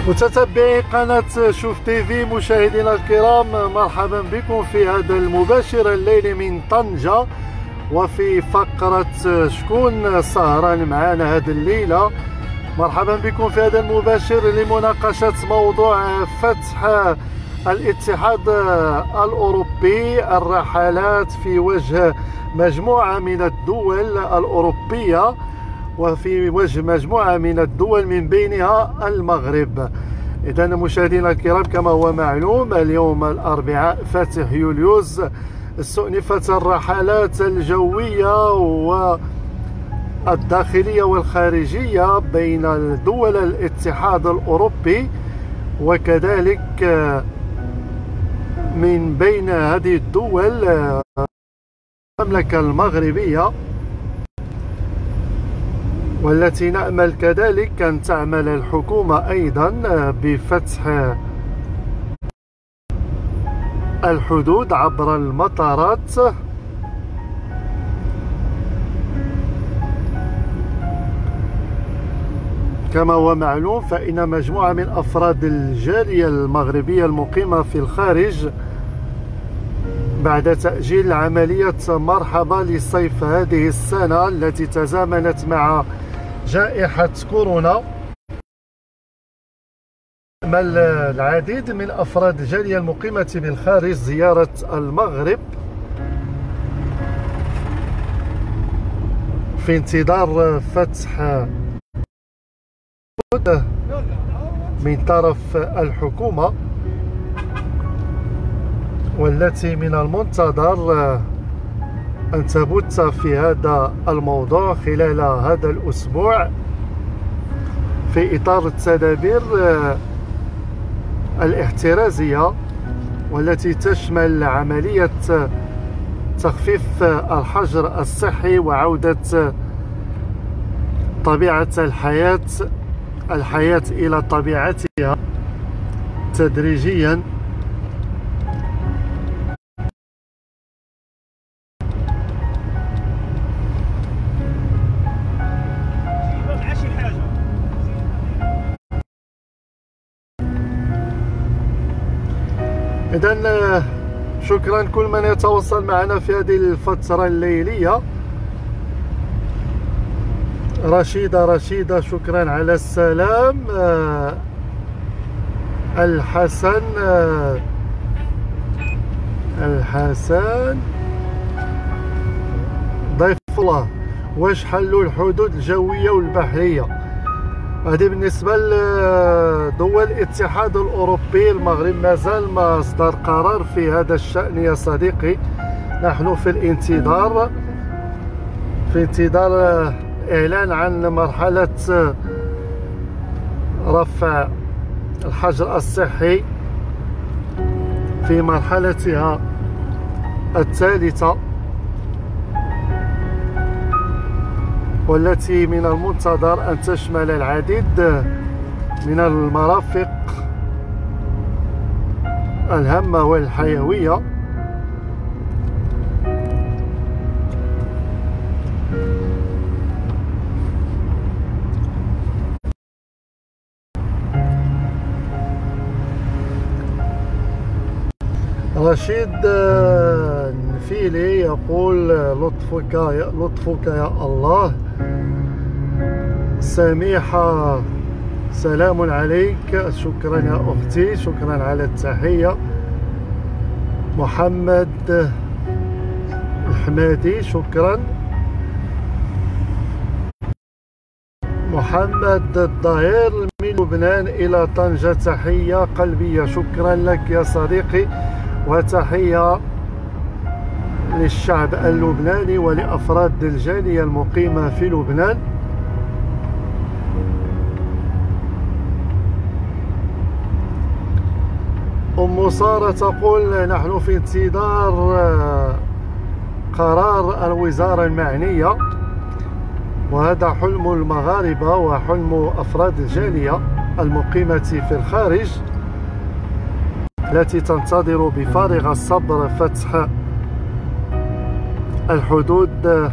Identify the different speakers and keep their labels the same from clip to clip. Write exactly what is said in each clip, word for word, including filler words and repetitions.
Speaker 1: متتبعي قناة شوف تيفي، مشاهدينا الكرام، مرحبا بكم في هذا المباشر الليلي من طنجة، وفي فقرة شكون سهران معنا هذه الليلة. مرحبا بكم في هذا المباشر لمناقشة موضوع فتح الاتحاد الأوروبي الرحلات في وجه مجموعة من الدول الأوروبية، وفي وجه مجموعة من الدول من بينها المغرب. إذا مشاهدينا الكرام، كما هو معلوم، اليوم الأربعاء فاتح يوليوز استؤنفت الرحلات الجوية والداخلية والخارجية بين دول الاتحاد الأوروبي، وكذلك من بين هذه الدول المملكة المغربية، والتي نأمل كذلك أن تعمل الحكومة أيضا بفتح الحدود عبر المطارات. كما هو معلوم، فإن مجموعة من أفراد الجالية المغربية المقيمة في الخارج بعد تأجيل عملية مرحبا لصيف هذه السنة التي تزامنت مع جائحة كورونا، عمل العديد من أفراد الجالية المقيمة بالخارج زيارة المغرب في انتظار فتح من طرف الحكومة، والتي من المنتظر أن تبث في هذا الموضوع خلال هذا الأسبوع في إطار التدابير الاحترازية، والتي تشمل عملية تخفيف الحجر الصحي وعودة طبيعة الحياة الحياة إلى طبيعتها تدريجيا. إذن شكرا كل من يتواصل معنا في هذه الفترة الليلية. رشيدة رشيدة شكرا على السلام. الحسن الحسن ضيف الله، واش حلوا الحدود الجوية والبحرية؟ هذه بالنسبة لدول الاتحاد الأوروبي. المغرب مازال ما أصدر قرار في هذا الشأن يا صديقي، نحن في الانتظار في انتظار إعلان عن مرحلة رفع الحجر الصحي في مرحلتها الثالثة، والتي من المنتظر أن تشمل العديد من المرافق الهامة والحيوية. رشيد نفيلي يقول لطفك يا لطفك يا الله. سميحة سلام عليك، شكرا يا أختي، شكرا على التحية. محمد الحمادي شكرا. محمد الظاهر من لبنان إلى طنجة، تحية قلبية، شكرا لك يا صديقي، وتحية للشعب اللبناني ولأفراد الجالية المقيمة في لبنان. أم سارة تقول نحن في انتظار قرار الوزارة المعنية، وهذا حلم المغاربة وحلم أفراد الجالية المقيمة في الخارج، التي تنتظر بفارغ الصبر فتح الحدود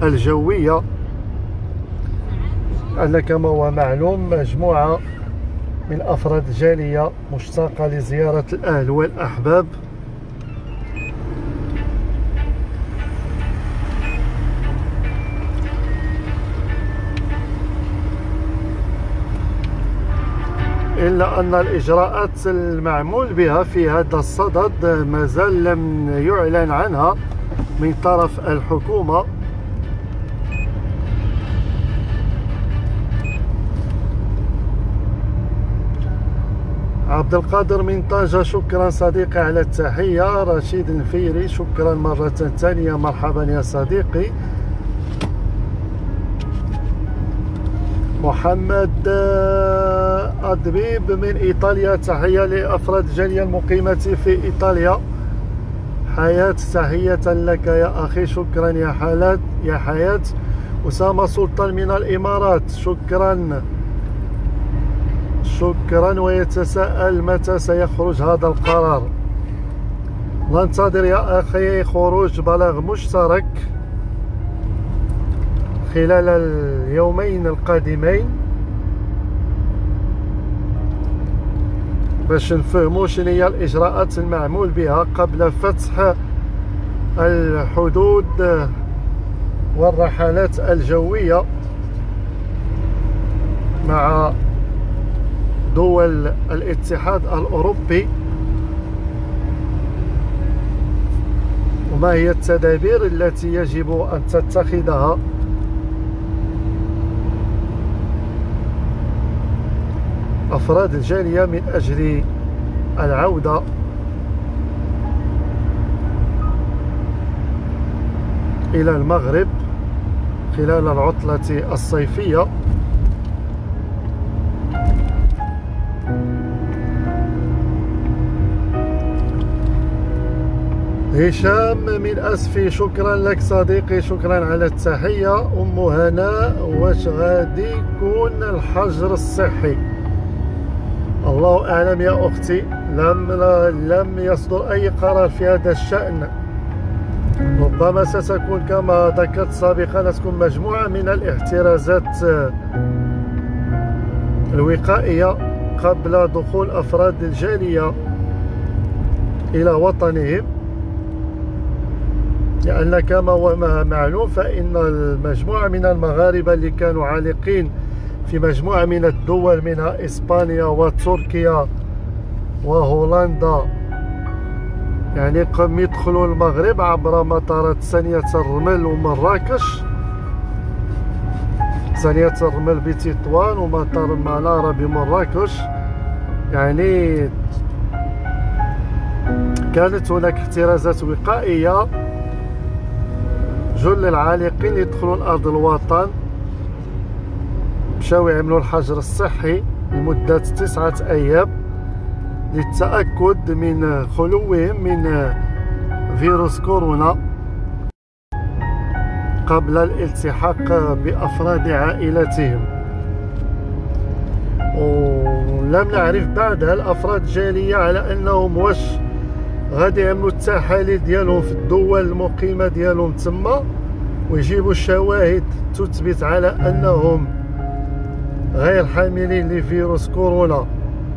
Speaker 1: الجوية. أن كما هو معلوم مجموعة من أفراد الجالية مشتاقة لزيارة الأهل والأحباب. إلا أن الإجراءات المعمول بها في هذا الصدد مازال لم يعلن عنها من طرف الحكومة. عبد القادر من طنجة، شكرا صديقي على التحية. رشيد الفيري، شكرا مرة ثانية، مرحبا يا صديقي. محمد أدبيب من إيطاليا، تحية لأفراد الجالية المقيمة في إيطاليا. حياة، تحية لك يا أخي، شكرا يا حالات يا حياة. أسامة سلطان من الإمارات، شكرا شكرا. ويتساءل متى سيخرج هذا القرار. ننتظر يا أخي خروج بلاغ مشترك خلال اليومين القادمين باش نفهموا شنو هي الإجراءات المعمول بها قبل فتح الحدود والرحلات الجوية مع دول الاتحاد الأوروبي، وما هي التدابير التي يجب أن تتخذها أفراد الجالية من أجل العودة إلى المغرب خلال العطلة الصيفية. هشام من أسفي، شكرا لك صديقي، شكرا على التحية. أم هناء، واش غادي يكون الحجر الصحي؟ الله أعلم يا أختي، لم لم يصدر أي قرار في هذا الشأن. ربما ستكون كما ذكرت سابقا، ستكون مجموعة من الاحترازات الوقائية قبل دخول أفراد الجالية إلى وطنهم، لأن كما هو معلوم فإن المجموعة من المغاربة اللي كانوا عالقين في مجموعة من الدول منها إسبانيا وتركيا وهولندا، يعني قم يدخلوا المغرب عبر مطارات ثانية الرمل ومراكش، ثانية الرمل بتطوان ومطار المنارة بمراكش. يعني كانت هناك احترازات وقائية. جل العالقين يدخلون أرض الوطن مشاو يعملوا الحجر الصحي لمدة تسعة أيام للتأكد من خلوهم من فيروس كورونا قبل الالتحاق بأفراد عائلتهم. ولم نعرف بعدها الأفراد الجالية على أنهم واش غادي يعملوا التحاليل ديالهم في الدول المقيمة ديالهم تما ويجيبوا الشواهد تثبت على أنهم غير حاملين لفيروس كورونا.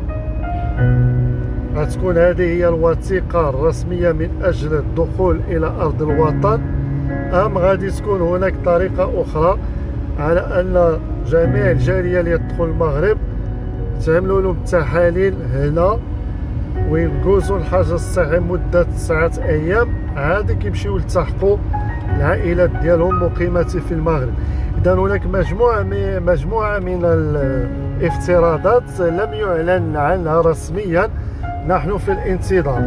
Speaker 1: غتكون هذه هي الوثيقة الرسمية من أجل الدخول إلى أرض الوطن، أم غادي تكون هناك طريقة أخرى على أن جميع الجالية اللي يدخلوا المغرب تعملوا لهم التحاليل هنا ويجوزوا الحجر الصحي مدة تسعة أيام، عاد كيمشيو يلتحقوا العائلات ديالهم مقيمة في المغرب. إذا هناك مجموعة من مجموعة من الافتراضات لم يعلن عنها رسميا، نحن في الانتظار.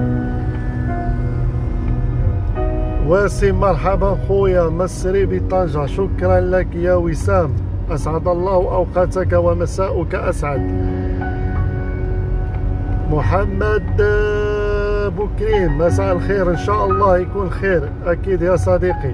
Speaker 1: وسيم، مرحبا خويا مسري بطنجة، شكرا لك يا وسام، أسعد الله أوقاتك ومساؤك أسعد. محمد بوكريم، مساء الخير، إن شاء الله يكون خير أكيد يا صديقي.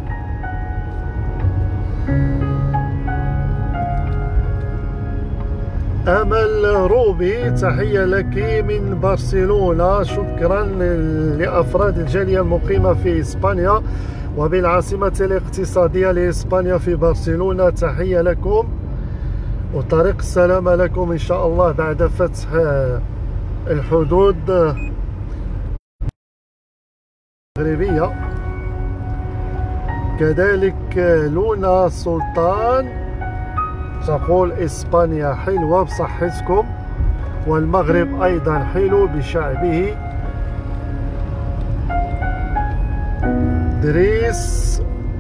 Speaker 1: أمل روبي، تحية لك من برشلونة، شكرا لأفراد الجالية المقيمة في إسبانيا وبالعاصمة الاقتصادية لإسبانيا في برشلونة، تحية لكم. وطريق السلامة لكم إن شاء الله بعد فتح الحدود المغربية. كذلك لونا سلطان تقول إسبانيا حلوة بصحتكم، والمغرب أيضا حلو بشعبه. دريس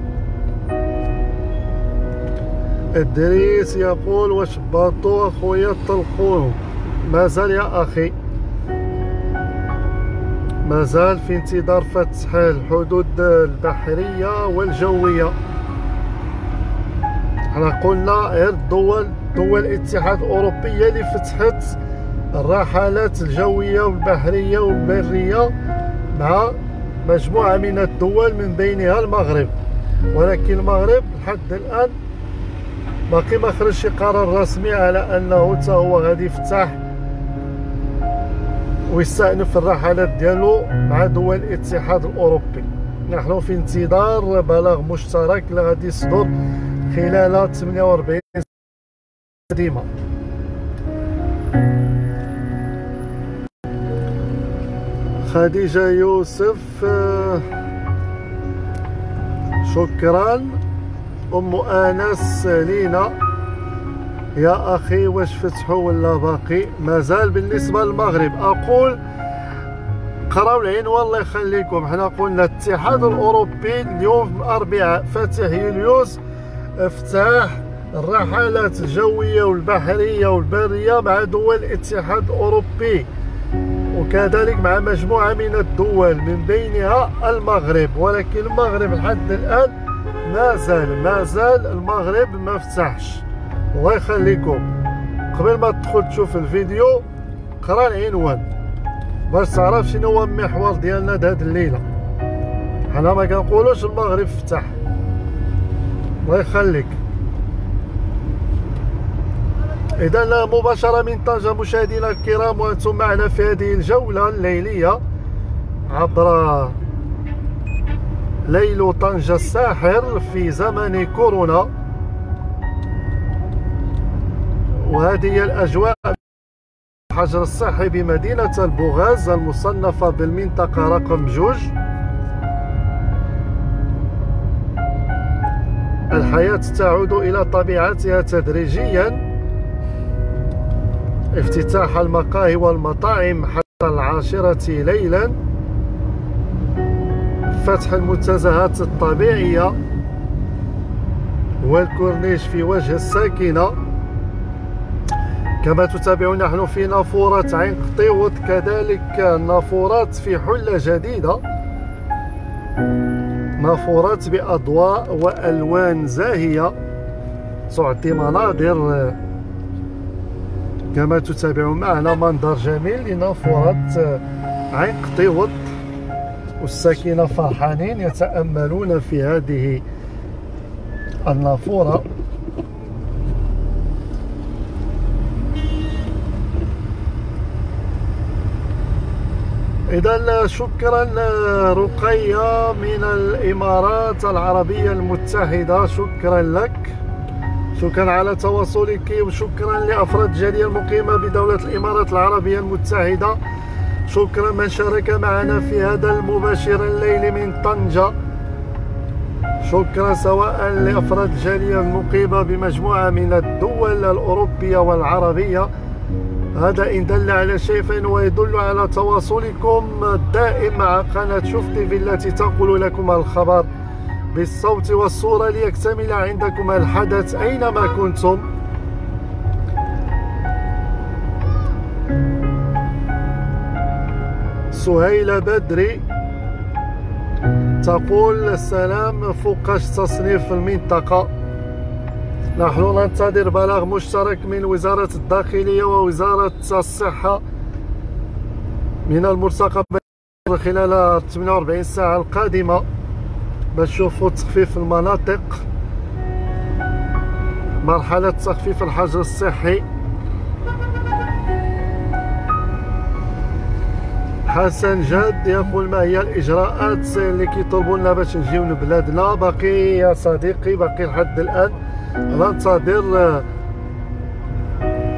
Speaker 1: الدريس يقول واش باطو اخويا طلقوه؟ مازال يا اخي، مازال في انتظار فتح الحدود البحرية والجوية. احنا قلنا غير الدول دول الاتحاد الاوروبي هي اللي فتحت الرحلات الجوية والبحرية والبرية مع مجموعة من الدول من بينها المغرب، ولكن المغرب لحد الآن باقي ما خرج شي قرار رسمي على أنه حتى هو غادي يفتح ويستأنف الرحلات ديالو مع دول الاتحاد الأوروبي. نحن في انتظار بلاغ مشترك اللي غادي يصدر خلال ثمانية وأربعين ساعة قادمة. خديجة يوسف شكرا. أم أنس لينا يا أخي واش فتحوا ولا باقي؟ مازال بالنسبة للمغرب. أقول قراو العنوان الله يخليكم. حنا قلنا الاتحاد الأوروبي اليوم الأربعاء فاتح يوليوس افتتاح الرحلات الجوية والبحرية والبرية مع دول الاتحاد الأوروبي، وكذلك مع مجموعة من الدول من بينها المغرب، ولكن المغرب لحد الآن مازال مازال المغرب ما فتحش. الله يخليكم قبل ما تدخل تشوف الفيديو قرا العنوان باش تعرف شنو هو المحور ديالنا هاد الليلة. حنا ما كنقولوش المغرب فتح. الله يخليك. إذا مباشرة من طنجة مشاهدينا الكرام، وأنتم معنا في هذه الجولة الليلية عبر ليل طنجة الساحر في زمن كورونا. وهذه هي الأجواء الحجر الصحي بمدينة البوغاز المصنفة بالمنطقة رقم جوج. الحياة تعود إلى طبيعتها تدريجيا. افتتاح المقاهي والمطاعم حتى العاشرة ليلا، فتح المنتزهات الطبيعية والكورنيش في وجه الساكنة. كما تتابعون نحن في نافورة عين قطيوط، كذلك نافورات في حلة جديدة، نافورات بأضواء وألوان زاهية تعطي مناظر. كما تتابعون معنا منظر جميل لنافورة عين قطيوط، والساكنة فرحانين يتأملون في هذه النافورة. إذا شكرا رقية من الإمارات العربية المتحدة، شكرا لك، شكرا على تواصلك، وشكرا لأفراد الجالية المقيمة بدولة الإمارات العربية المتحدة. شكرا من شارك معنا في هذا المباشر الليلي من طنجة. شكرا سواء لأفراد الجالية المقيمة بمجموعة من الدول الأوروبية والعربية. هذا إن دل على شيء فإنه يدل على تواصلكم الدائم مع قناة شوف تيفي التي تنقل لكم الخبر بالصوت والصورة ليكتمل عندكم الحدث أينما كنتم. سهيلة بدري تقول السلام، فوقاش تصنيف المنطقة؟ نحن ننتظر بلاغ مشترك من وزارة الداخلية ووزارة الصحة من المرتقب خلال ثمانية وأربعين ساعة القادمة باش نشوفوا تخفيف المناطق، مرحلة تخفيف الحجر الصحي. حسن جاد يقول ما هي الإجراءات اللي كيطلبوا لنا باش نجيو لبلادنا؟ باقي يا صديقي باقي لحد الآن ننتظر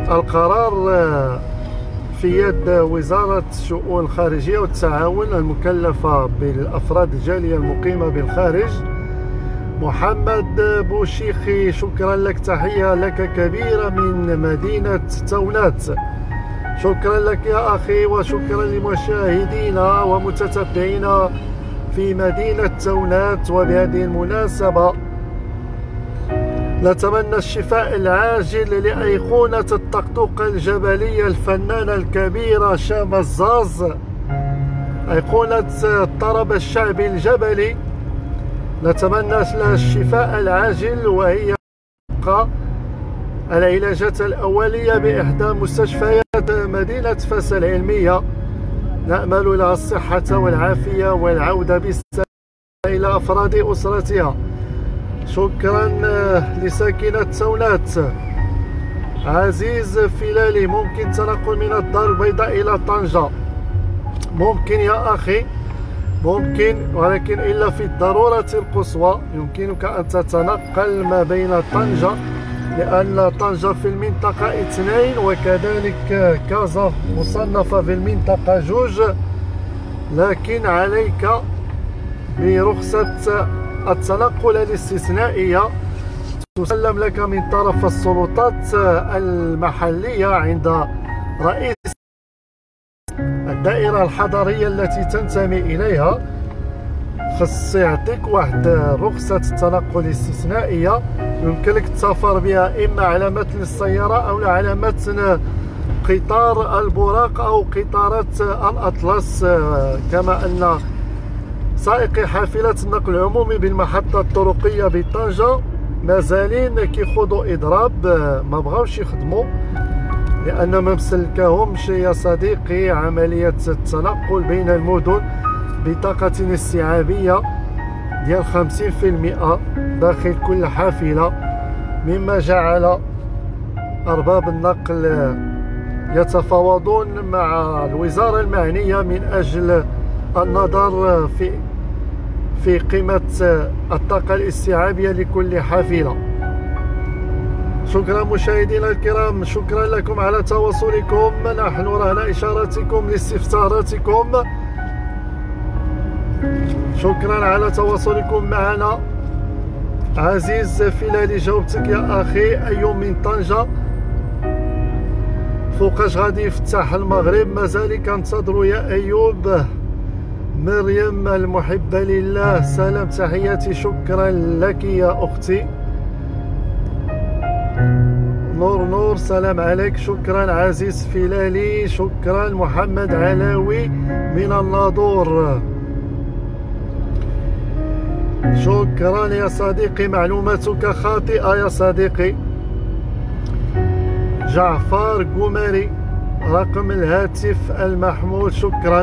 Speaker 1: القرار في يد وزارة الشؤون الخارجية والتعاون المكلفة بالأفراد الجالية المقيمة بالخارج. محمد بوشيخي، شكرا لك، تحية لك كبيرة من مدينة تونات. شكرا لك يا أخي، وشكرا لمشاهدينا ومتتبعينا في مدينة تونات. وبهذه المناسبة نتمنى الشفاء العاجل لأيقونة الطقطقة الجبلية الفنانة الكبيرة شامة الزاز، أيقونة الطرب الشعبي الجبلي. نتمنى لها الشفاء العاجل، وهي العلاجات الأولية بإحدى مستشفيات مدينة فاس العلمية. نأمل لها الصحة والعافية والعودة بالسلامة إلى أفراد أسرتها. شكرا لساكنة تونات. عزيز فلالي، ممكن تنقل من الدار البيضاء إلى طنجة؟ ممكن يا أخي، ممكن، ولكن إلا في الضرورة القصوى يمكنك أن تتنقل ما بين طنجة، لأن طنجة في المنطقة اثنين، وكذلك كازا مصنفة في المنطقة جوج، لكن عليك برخصة التنقل الاستثنائية تسلم لك من طرف السلطات المحلية عند رئيس الدائرة الحضرية التي تنتمي إليها. خص يعطيك واحد رخصة التنقل الاستثنائية يمكن لك تسافر بها إما على متن السيارة أو على متن قطار البراق أو قطارات الأطلس، كما أن سائقي حافلة النقل العمومي بالمحطة الطرقية بطنجة مازالين كيخوضوا إضراب، ما بغاوش يخدموا لأن ما مسلكاهمش يا صديقي عملية التنقل بين المدن بطاقة استيعابية ديال خمسين في المئة داخل كل حافلة، مما جعل أرباب النقل يتفاوضون مع الوزارة المعنية من أجل النظر في في قيمة الطاقة الاستيعابية لكل حافلة. شكرا مشاهدينا الكرام، شكرا لكم على تواصلكم، نحن رهن إشاراتكم لاستفساراتكم. شكرا على تواصلكم معنا. عزيز فلالي، جاوبتك يا أخي. أيوب من طنجة، فوقاش غادي يفتح المغرب؟ مازال كنتظروا يا أيوب. مريم المحبة لله، سلام، تحياتي، شكرا لك يا أختي. نور نور، سلام عليك، شكرا. عزيز فلالي، شكرا. محمد علاوي من الناظور، شكرا يا صديقي، معلوماتك خاطئة يا صديقي. جعفر قمري، رقم الهاتف المحمول، شكرا.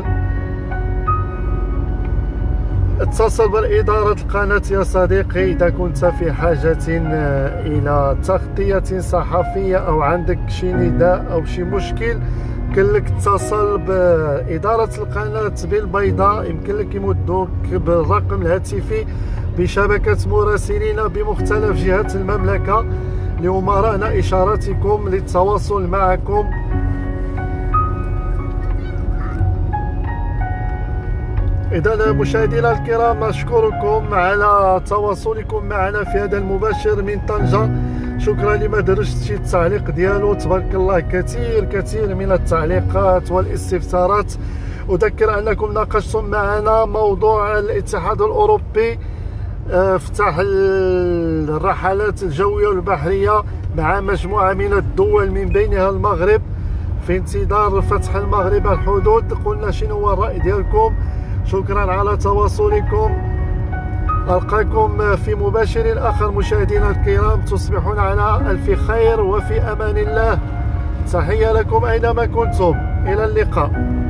Speaker 1: اتصل بالإدارة القناة يا صديقي إذا كنت في حاجة إلى تغطية صحفية أو عندك شي نداء أو شي مشكل، يمكن لك تتصل بإدارة القناة بالبيضاء، يمكن لك يمدوك بالرقم الهاتفي بشبكة مراسلين بمختلف جهات المملكة لأمراء إشاراتكم للتواصل معكم. إذا مشاهدينا الكرام، أشكركم على تواصلكم معنا في هذا المباشر من طنجة. شكرا لما درجت شي التعليق ديالو، تبارك الله، كثير كثير من التعليقات والاستفسارات. أذكر أنكم ناقشتم معنا موضوع الاتحاد الأوروبي فتح الرحلات الجوية والبحرية مع مجموعة من الدول من بينها المغرب في انتظار فتح المغرب الحدود. قلنا شنو هو الرأي ديالكم. شكرا على تواصلكم. ألقاكم في مباشر آخر مشاهدينا الكرام، تصبحون على ألف خير وفي أمان الله. تحية لكم أينما كنتم، إلى اللقاء.